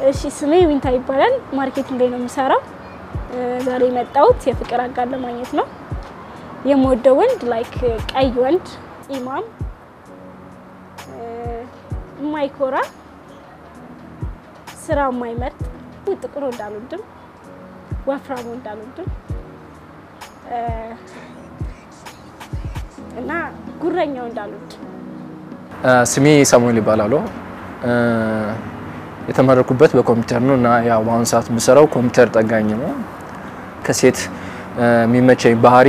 እሺ ስሜ ዊንታ ይባላል ማርኬቲንግ ላይ ነው የምሰራው ዛሬ መጣሁት የፍቅር አጋር ለማግኘት ነው የምወደው ወንድ ላይክ ቀይ ወንድ ኢማም ማይኮራ ስራ ማይመርጥ ጥቁር ወንድ አልወድም ወፍራም ወንድ አልወድም እና ጉረኛ ወንድ አልወድም ስሜ ሳሙኤል ይባላል የተመረኩበት በኮምፒውተር ነው እና ያው አሁን ሰዓት የምሰራው ኮምፒውተር ጠጋኝ ነው ከሴት የሚመቸኝ ባህሪ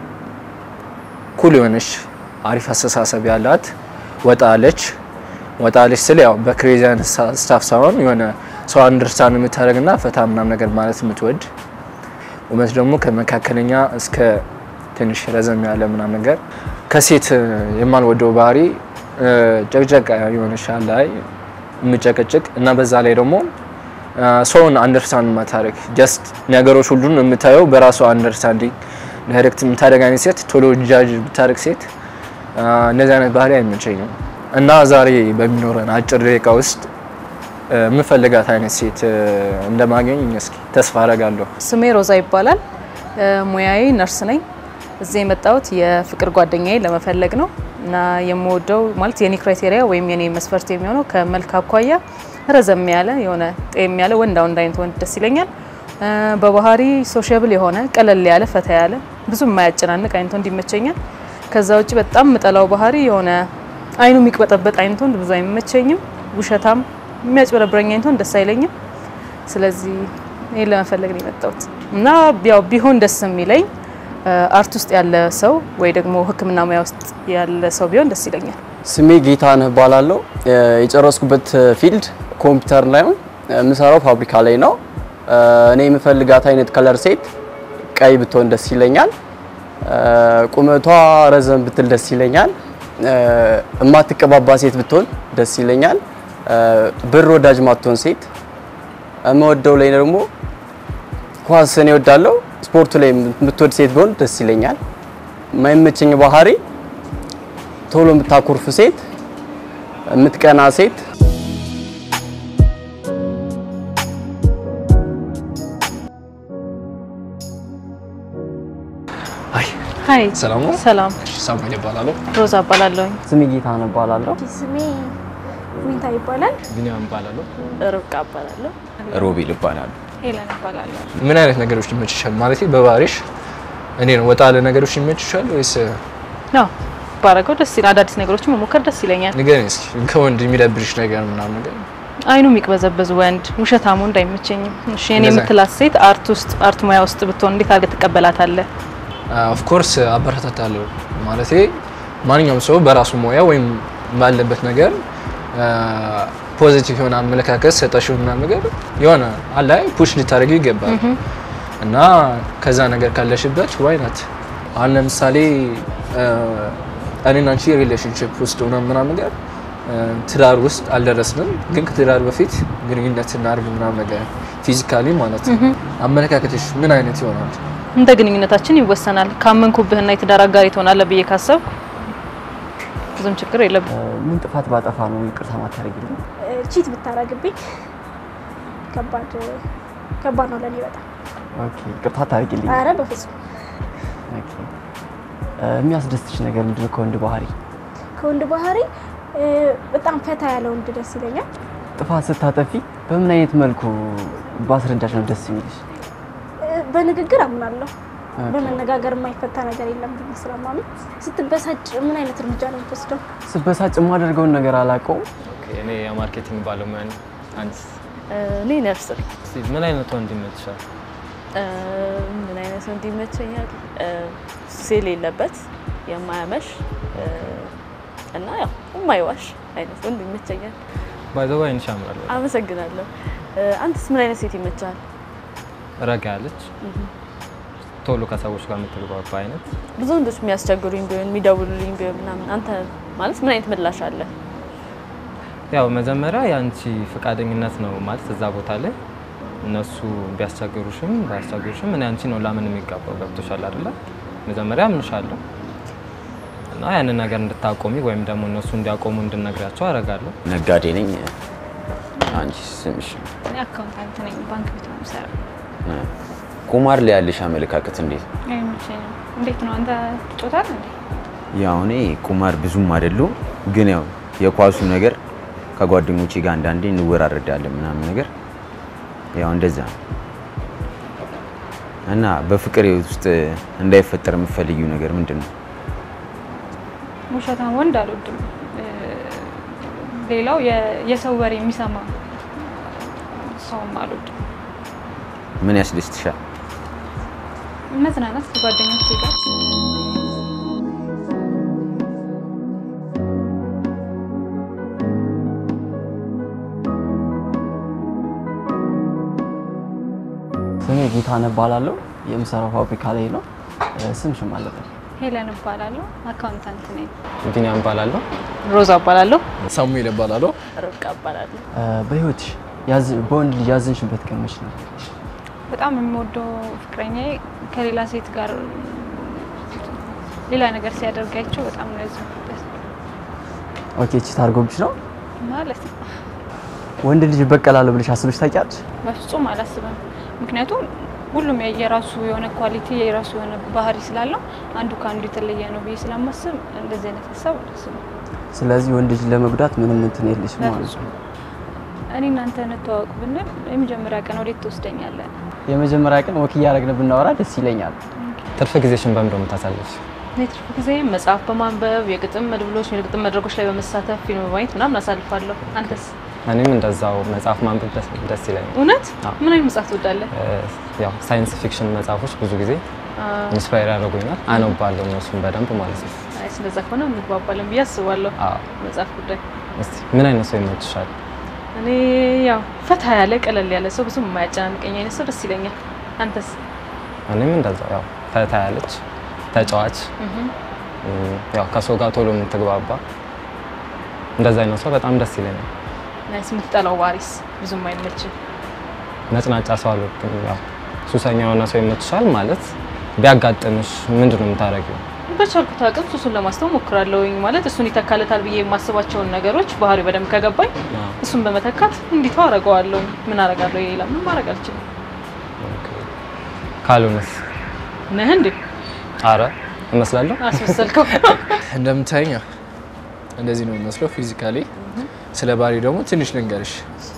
ኩል የሆነች አሪፍ አስተሳሰብ ያላት ወጣለች ስለ ያው በክሬዚያን ስታፍ ሳይሆን የሆነ ሰው አንደርስታንድ የምታደርግና ፈታ ምናምን ነገር ማለት የምትወድ ወመስ ደግሞ ከመካከለኛ እስከ ትንሽ ረዘም ያለ ምናምን ነገር ከሴት የማልወደው ባህሪ ጨቅጨቅ የሆነሻል ላይ ምጨቀጨቅ እና በዛ ላይ ደግሞ ሰውን አንደርስታንድ ማታረግ ጀስት ነገሮች ሁሉን የምታየው በራሱ አንደርስታንዲንግ ዳይሬክት የምታደርጋኝ ሴት ቶሎ ጃጅ ብታረግ ሴት እንደዛ አይነት ባህሪ አይመቸኝም እና ዛሬ በሚኖረን አጭር ደቂቃ ውስጥ ምፈልጋት አይነት ሴት እንደማገኝ እስኪ ተስፋ አደርጋለሁ ስሜ ሮዛ ይባላል ሙያዬ ነርስ ነኝ እዚህ የመጣሁት የፍቅር ጓደኛዬ ለመፈለግ ነው እና የምወደው ማለት የኔ ክራይቴሪያ ወይም የኔ መስፈርት የሚሆነው ከመልክ አኳያ ረዘም ያለ የሆነ ጤም ያለ ወንድ አይነት ወንድ ደስ ይለኛል በባህሪ ሶሻብል የሆነ ቀለል ያለ ፈታ ያለ ብዙ የማያጨናንቅ አይነት ወንድ ይመቸኛል ከዛ ውጪ በጣም መጠላው ባህሪ የሆነ አይኑ የሚቅበጠበጥ አይነት ወንድ ብዙ አይመቸኝም ውሸታም የሚያጭበረብረኝ አይነት ወንድ ደስ አይለኝም ስለዚህ እኔ ለመፈለግ ነው የመጣሁት እና ያው ቢሆን ደስ የሚለኝ አርት ውስጥ ያለ ሰው ወይ ደግሞ ህክምና ሙያ ውስጥ ያለ ሰው ቢሆን ደስ ይለኛል ስሜ ጌታነህ ባላለው የጨረስኩበት ፊልድ ኮምፒውተር ላይ ነው የምሰራው ፋብሪካ ላይ ነው እኔ የምፈልጋት አይነት ከለር ሴት ቀይ ብትሆን ደስ ይለኛል ቁመቷ ረዘም ብትል ደስ ይለኛል እማትቀባባ ሴት ብትሆን ደስ ይለኛል ብር ወዳጅ ማትሆን ሴት እመወደው ላይ ደግሞ ኳስ እኔ እወዳለሁ ስፖርቱ ላይ የምትወድ ሴት ቢሆን ደስ ይለኛል ማይመቸኝ ባህሪ ቶሎ የምታኮርፍ ሴት የምትቀና ሴት ሃይ ሰላም ሰላም ሳሙኤል ይባላል ሮዛ ባላለው ስሜ ጌታነህ ባላለው ስሜ ዊንታ ይባላል ቢኒያም ይባላል ርብቃ ባላለው ሮቤል ይባላል ሄለን ባላለው ምን አይነት ነገሮች ይመችሻል ማለት በባህሪሽ እኔ ነው ወጣ ያለ ነገሮች ይመችሻል ወይስ ነው ባረገው ደስ ይላል አዳዲስ ነገሮችን መሞከር ደስ ይለኛል ንገረኝ እስኪ ከወንድ የሚደብርሽ ነገር ምናምን ነገር አይኑ የሚቅበዘበዝ ወንድ ውሸታም ወንድ አይመቸኝም እሺ እኔ የምትላት ሴት አርት ሙያ ውስጥ ብትሆን እንዴት አድርገህ ትቀበላታለህ ኦፍ ኮርስ አበረታታለሁ ማለት ማንኛውም ሰው በራሱ ሙያ ወይም ባለበት ነገር ፖዚቲቭ የሆነ አመለካከት ሰጣሽው ምናምን ነገር የሆነ አላይ ፑሽ ልታረጊው ይገባል እና ከዛ ነገር ካለሽበት ዋይ ናት አሁን ለምሳሌ እኔና አንቺ ሪሌሽንሺፕ ውስጥ ሆነን ምናምን ነገር ትዳር ውስጥ አልደረስንም ግን ከትዳር በፊት ግንኙነት እናርግ ምናምን ነገር ፊዚካሊ ማለት አመለካከትሽ ምን አይነት ይሆናል እንደ ግንኙነታችን ይወሰናል ካመንኩብህና የትዳር አጋሪ ትሆናለህ ብዬ ካሰብኩ ብዙም ችግር የለም ምን ጥፋት ባጠፋ ነው ይቅርታ ማታረግልኝ ቺት ብታረግብኝ ከባድ ነው ለኔ በጣም ኦኬ ይቅርታ ታረግልኝ አረ በፍጹም ኦኬ የሚያስደስትሽ ነገር ምንድነው ከወንድ ባህሪ በጣም ፈታ ያለው ወንድ ደስ ይለኛል ጥፋት ስታጠፊ በምን አይነት መልኩ ባስረዳሽ ነው ደስ የሚልሽ በንግግር አምናለሁ በመነጋገር የማይፈታ ነገር የለም ስለማምን ስትበሳጭ ምን አይነት እርምጃ ነው የምትወስደው ስበሳጭ የማደርገውን ነገር አላውቀውም እኔ የማርኬቲንግ ባለሙያ ነኝ አንቺ እኔ ነርስ ምን አይነት ወንድ ይመችሻል ምን አይነት ወንድ ይመቸኛል ሴል የለበት የማያመሽ እና ያው የማይዋሽ አይነት ወንድ ይመቸኛል ባይዘው አይንሽ ያምራል አመሰግናለሁ አንተስ ምን አይነት ሴት ይመቻል ረጋ ያለች ቶሎ ከሰዎች ጋር የምትግባባ አይነት ብዙ ወንዶች የሚያስቸግሩኝ ቢሆን የሚደውሉልኝ ቢሆን ምናምን አንተ ማለት ምን አይነት ምላሽ አለ ያው መጀመሪያ ያንቺ ፍቃደኝነት ነው ማለት እዛ ቦታ ላይ እነሱ ቢያስቸግሩሽም ባያስቸግሩሽም እኔ አንቺ ነው ለምን የሚጋባው ገብቶሻል አይደል መጀመሪያ ምንሻለሁ እና ያንን ነገር እንድታቆሚ ወይም ደግሞ እነሱ እንዲያቆሙ እንድነግራቸው አረጋለሁ ነጋዴ ነኝ አንቺ ስምሽ? እኔ አካውንታንት ነኝ፣ ባንክ ቤት ነው የምሰራው። ቁማር ላይ ያለሽ አመለካከት እንዴት? አይመቸኝም። እንዴት ነው አንተ ትጫወታለህ እንዴ? ያው እኔ ቁማር ብዙም አይደለሁም፣ ግን ያው የኳሱ ነገር ከጓደኞቼ ጋር አንዳንዴ እንወራረዳለን ምናምን ነገር ያው እንደዛ ነው። እና በፍቅር ውስጥ እንዳይፈጠር የምትፈልጊው ነገር ምንድነው? ውሸታም ወንድ አልወድም። ሌላው የሰው ወሬ የሚሰማ ሰውም አልወድም። ምን ያስደስትሻል? መዝናናት ከጓደኞቼ ጋር። ስሜ ጌታነህ እባላለሁ። የምሰራው ፋብሪካ ላይ ነው። ስምሽ ማለት ነው? ሄለን እባላለሁ፣ አካውንታንት ነኝ። ቢኒያም እባላለሁ። ሮዛ እባላለሁ። ሳሙኤል እባላለሁ። ርብቃ እባላለሁ። በህይወትሽ በወንድ ልጅ ያዘንሽበት ቀን መች ነው? በጣም የምወደው ፍቅረኛዬ ከሌላ ሴት ጋር ሌላ ነገር ሲያደርጋቸው በጣም ነው ያዘንኩበት። ኦኬ፣ ቺት አድርጎብሽ ነው ማለት ነው። ወንድ ልጅ በቀላለሁ ብለሽ አስበሽ ታውቂያለሽ? በፍጹም አላስብም። ምክንያቱም ሁሉም የራሱ የሆነ ኳሊቲ የራሱ የሆነ ባህሪ ስላለው አንዱ ከአንዱ የተለየ ነው ብዬ ስለማስብ እንደዚህ አይነት ሀሳብ አላስብም። ስለዚህ ወንድ ልጅ ለመጉዳት ምንም እንትን የለሽም ማለት ነው? እኔ እናንተ እንተዋወቅ ብንል የመጀመሪያ ቀን ወዴት ትወስደኛለህ? የመጀመሪያ ቀን ወክ እያደረግን ብናወራ ደስ ይለኛል። ትርፍ ጊዜሽን በምን ነው የምታሳልፊ? ትርፍ ጊዜ መጽሐፍ በማንበብ የግጥም መድብሎች የግጥም መድረኮች ላይ በመሳተፍ ፊልም በማየት ምናምን አሳልፋለሁ። አንተስ? እኔም እንደዛው መጽሐፍ ማንበብ ደስ ይለኛል። እውነት? ምን አይነት መጽሐፍ ትወዳለህ? ያው ሳይንስ ፊክሽን መጽሐፎች ብዙ ጊዜ ኢንስፓየር ያደርጉኛል። አነባለሁ እነሱን በደንብ ማለት ነው። አይ ስለዛ ከሆነ እንግባባለን ብዬ አስባለሁ። መጽሐፍ ጉዳይ እስቲ ምን አይነት ሰው ይመችሻል? እኔ ያው ፈታ ያለ ቀለል ያለ ሰው ብዙም የማያጨናንቀኝ አይነት ሰው ደስ ይለኛል። አንተስ? እኔም እንደዛው ያው ፈታ ያለች ተጫዋች፣ ያው ከሰው ጋር ቶሎ የምትግባባ እንደዛ አይነት ሰው በጣም ደስ ይለኛል። ናይስ። የምትጠላው ባህሪስ? ብዙም አይመችም? ነጭናጫ ሰው አልወድም። ያው ሱሰኛ የሆነ ሰው ይመችሻል ማለት ቢያጋጥምሽ ምንድን ነው የምታደርጊው? በቻልኩት አቅም ሱሱን ለማስተው ሞክራለሁኝ። ማለት እሱን ይተካለታል ብዬ የማስባቸውን ነገሮች ባህሪው በደንብ ከገባኝ እሱን በመተካት እንዲተው አደርገዋለሁ። ምን አደርጋለሁ? ሌላ ምን ማድረግ አልችልም። ካልሆነስ? ነህ እንዴ? አረ እመስላለሁ። አስመሰልከው። እንደምታየኝ እንደዚህ ነው የሚመስለው ፊዚካሊ። ስለ ባህሪ ደግሞ ትንሽ ልንገርሽ።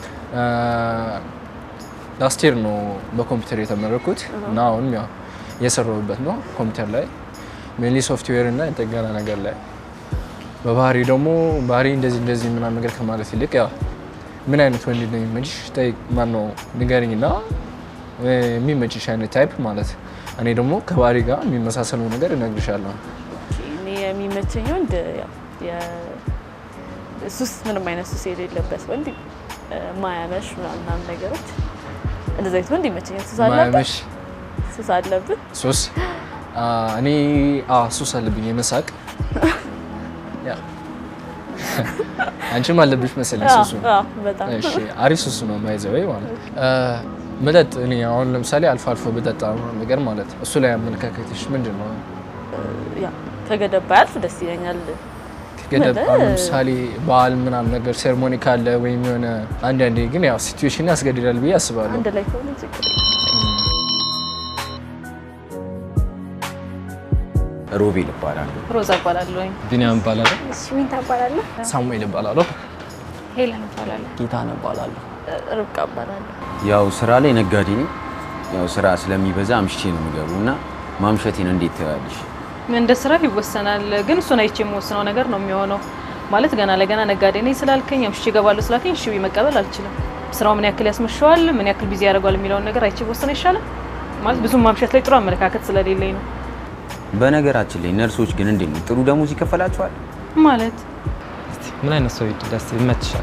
ላስት ይር ነው በኮምፒውተር የተመረኩት እና አሁንም ያው የሰራሁበት ነው ኮምፒውተር ላይ ሜንሊ ሶፍትዌር እና የጥገና ነገር ላይ። በባህሪ ደግሞ ባህሪ እንደዚህ ምናምን ነገር ከማለት ይልቅ ያው ምን አይነት ወንድ ነው የሚመችሽ ጠይቅ፣ ማነው ንገሪኝና የሚመችሽ አይነት ታይፕ ማለት። እኔ ደግሞ ከባህሪ ጋር የሚመሳሰሉ ነገር እነግርሻለሁ። እኔ የሚመቸኝ ወንድ ያው ሱስ ምንም አይነት ሱስ የሌለበት ወንድ ማያመሽ ምናምን ነገሮች እንደዛ አይነት ወንድ ይመቸኛል። ሱስ አለበት? ማያመሽ ሱስ አለበት? ሱስ እኔ ሱስ አለብኝ የመሳቅ ያ አንቺም አለብሽ መሰለኝ ሱሱ። በጣም እሺ፣ አሪፍ ሱስ ነው ማይዘው ማለት መጠጥ። እኔ አሁን ለምሳሌ አልፎ አልፎ በጠጣ ነገር ማለት እሱ ላይ አመለካከትሽ ምንድነው? ያ ከገደብ ባያልፍ ደስ ይለኛል። ገደብ ለምሳሌ በዓል ምናምን ነገር ሴርሞኒ ካለ ወይም የሆነ አንዳንዴ ግን ያው ሲቹዌሽን ያስገድዳል ብዬ አስባለሁ። አንድ ላይ ከሆነ ችግር ሮቤል እባላለሁ። ሮዛ እባላለሁ። ቢኒያም እባላለሁ። ስሚንታ እባላለሁ። ሳሙኤል እባላለሁ። ሄለን እባላለሁ። ጌታነህ እባላለሁ። ርብቃ እባላለሁ። ያው ስራ ላይ ነጋዴ ነኝ። ያው ስራ ስለሚበዛ አምሽቼ ነው የምገባው እና ማምሸቴን እንዴት ትያለሽ? እንደ ስራ ይወሰናል፣ ግን እሱን አይቼ የምወስነው ነገር ነው የሚሆነው። ማለት ገና ለገና ነጋዴ ነኝ ስላልከኝ አምሽቼ እገባለሁ ስላልከኝ እሺ መቀበል አልችልም። ስራው ምን ያክል ያስመሸዋል፣ ምን ያክል ቢዚ ያደርጋል የሚለውን ነገር አይቼ ወሰነ ይሻላል። ማለት ብዙም ማምሸት ላይ ጥሩ አመለካከት ስለሌለኝ ነው። በነገራችን ላይ ነርሶች ግን እንዴት ነው ጥሩ ደሞዝ ይከፈላቸዋል? ማለት ምን አይነት ሰው ደስ ይመችሻል?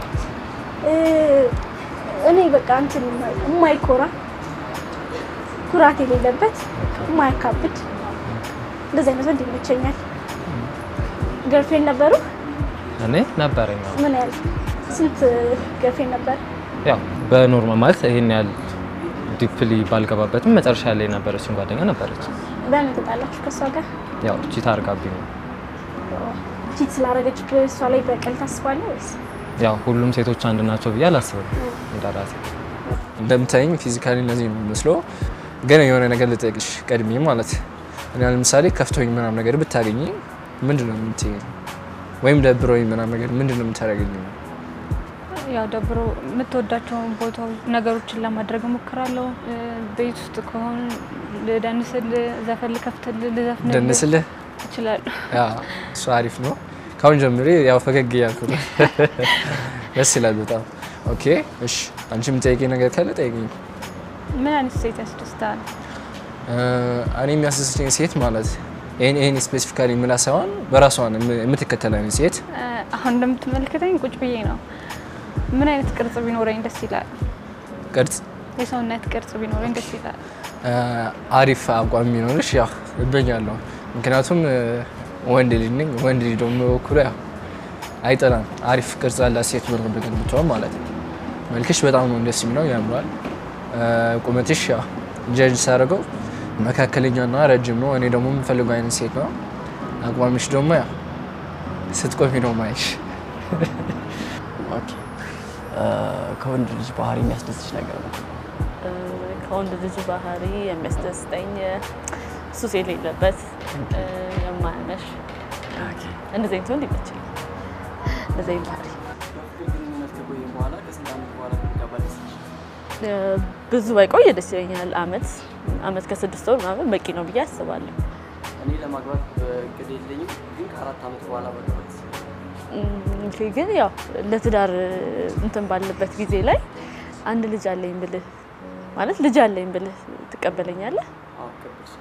እኔ በቃ እንትን የማይኮራ ኩራት የሌለበት የማያካብድ እንደዚህ አይነት ወንድ ይመቸኛል። ገርልፍሬንድ ነበሩ? እኔ ነበረኝ። ምን ያህል? ስንት ገርልፍሬንድ ነበር? ያው በኖርማል ማለት ይሄን ያህል ዲፕሊ ባልገባበትም መጨረሻ ላይ የነበረችን ጓደኛ ነበረች። በምን ተጣላችሁ ከሷ ጋር? ያው ቺት አድርጋብኝ ነው። ቺት ስላደረገች በሷ ላይ በቀል ታስባለህ ወይስ? ያው ሁሉም ሴቶች አንድ ናቸው ብዬ አላስብም እንደራሴ። እንደምታይኝ ፊዚካሊ እነዚህ መስሎ ግን የሆነ ነገር ልጠይቅሽ ቀድሜ ማለት እኔ ለምሳሌ ከፍቶኝ ምናምን ነገር ብታገኝ ምንድነው የምትይኝ? ወይም ደብሮኝ ምናምን ነገር ምንድነው የምታደርጊኝ? ያው ደብሮ የምትወዳቸውን ቦታዎች ነገሮችን ለማድረግ እሞክራለሁ። ቤት ውስጥ ከሆነ ልደንስል፣ ዘፈን ልከፍትል፣ ልዘፍን ደንስልህ እችላለሁ። ያ እሱ አሪፍ ነው። ካሁን ጀምሬ ያው ፈገግ እያልኩ ነው። ደስ ይላል በጣም። ኦኬ እሺ፣ አንቺ የምትጠይቂኝ ነገር ካለ ጠይቂኝ። ምን አይነት ሴት ያስደስታል? እኔ የሚያስደስተኝ ሴት ማለት ይሄን ስፔሲፊካሊ ምን ሳይሆን በራሷን የምትከተለኝ ሴት። አሁን እንደምትመለከተኝ ቁጭ ብዬ ነው። ምን አይነት ቅርጽ ቢኖረኝ ደስ ይላል? ቅርጽ የሰውነት ቅርጽ ቢኖረኝ ደስ ይላል። አሪፍ አቋም ቢኖርሽ ያው እበኛለሁ። ምክንያቱም ወንድ ልጅ ነኝ። ወንድ ልጅ ደግሞ በኩሉ ያው አይጠላም። አሪፍ ቅርጽ ያላት ሴት ብትሆን ማለት ነው። መልክሽ በጣም ነው ደስ የሚለው፣ ያምራል። ቁመትሽ ያው ጀጅ ሳደርገው መካከለኛና ረጅም ነው። እኔ ደግሞ የምፈልገው አይነት ሴት ነው። አቋምሽ ደግሞ ያው ስትቆሚ ነው ማይሽ። ኦኬ ከወንድ ልጅ ባህሪ የሚያስደስትሽ ነገር ነው? ከወንድ ልጅ ባህሪ የሚያስደስተኝ ሱስ የሌለበት የማያመሽ እንደዚህ አይነት ወንድ ይመቸኛል። እንደዚህ አይነት ባህሪ ብዙ ባይቆይ ደስ ይለኛል። አመት ከ6 ወር ምናምን በቂ ነው ብዬ አስባለሁ። እኔ ለማግባት እቅድ የለኝም፣ ግን ከ4 ዓመት በኋላ ማግባት ግን ያው ለትዳር እንትን ባለበት ጊዜ ላይ አንድ ልጅ አለኝ ብልህ ማለት ልጅ አለኝ ብልህ ትቀበለኛለህ? አዎ ከብቻ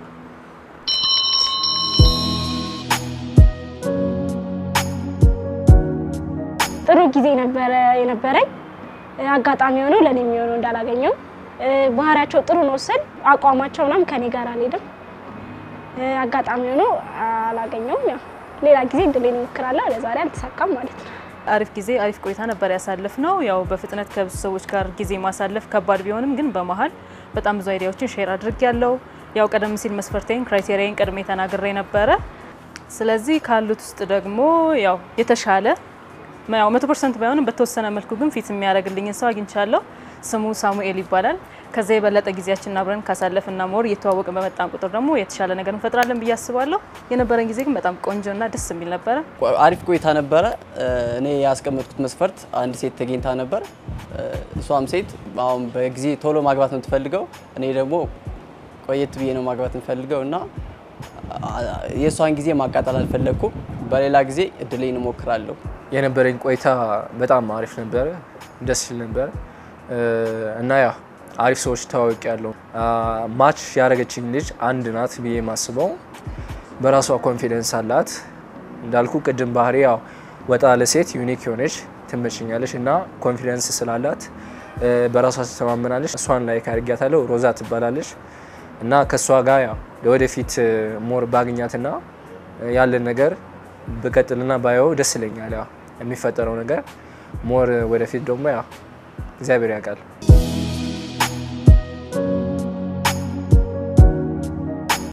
ጥሩ ጊዜ ነበረ የነበረኝ። አጋጣሚ ሆኖ ለኔ የሚሆነው እንዳላገኘው ባህሪያቸው ጥሩ ነው ስል አቋማቸው ምናምን ከኔ ጋር አልሄድም። አጋጣሚ ሆኖ አላገኘውም። ያው ሌላ ጊዜ እድሌን እሞክራለሁ። ለዛሬ አልተሳካም ማለት ነው። አሪፍ ጊዜ አሪፍ ቆይታ ነበር ያሳለፍነው። ያው በፍጥነት ከብዙ ሰዎች ጋር ጊዜ ማሳለፍ ከባድ ቢሆንም ግን በመሃል በጣም ብዙ አይዲያዎችን ሼር አድርጌያለሁ። ያው ቀደም ሲል መስፈርቴን ክራይቴሪያን ቀድሜ ተናግሬ ነበረ። ስለዚህ ካሉት ውስጥ ደግሞ ያው የተሻለ ያው 100% ባይሆንም በተወሰነ መልኩ ግን ፊት የሚያደርግልኝን ሰው አግኝቻለሁ። ስሙ ሳሙኤል ይባላል። ከዛ የበለጠ ጊዜያችንን አብረን ካሳለፍና ሞር እየተዋወቅን በመጣን ቁጥር ደግሞ የተሻለ ነገር እንፈጥራለን ብዬ አስባለሁ። የነበረን ጊዜ ግን በጣም ቆንጆና ደስ የሚል ነበረ። አሪፍ ቆይታ ነበረ። እኔ ያስቀመጥኩት መስፈርት አንድ ሴት ተገኝታ ነበር። እሷም ሴት አሁን በጊዜ ቶሎ ማግባት ነው የምትፈልገው፣ እኔ ደግሞ ቆየት ብዬ ነው ማግባት የምፈልገው እና የሷን ጊዜ ማቃጠል አልፈለኩም። በሌላ ጊዜ እድሌን እሞክራለሁ። የነበረኝ ቆይታ በጣም አሪፍ ነበረ፣ ደስ ይል ነበር እና ያው አሪፍ ሰዎች ተዋውቂያለሁ። ማች ያደረገችኝ ልጅ አንድ ናት ብዬ ማስበው። በራሷ ኮንፊደንስ አላት እንዳልኩ ቅድም ባህሪ ያው ወጣ ለሴት ዩኒክ የሆነች ትመችኛለች እና ኮንፊደንስ ስላላት በራሷ ትተማመናለች። እሷን ላይ ካርጊያታለሁ። ሮዛ ትባላለች እና ከሷ ጋር ያው ለወደፊት ሞር ባግኛትና ያለን ነገር በቀጥልና ባየው ደስ ይለኛል። ያው የሚፈጠረው ነገር ሞር ወደፊት ደግሞ ያው እግዚአብሔር ያውቃል።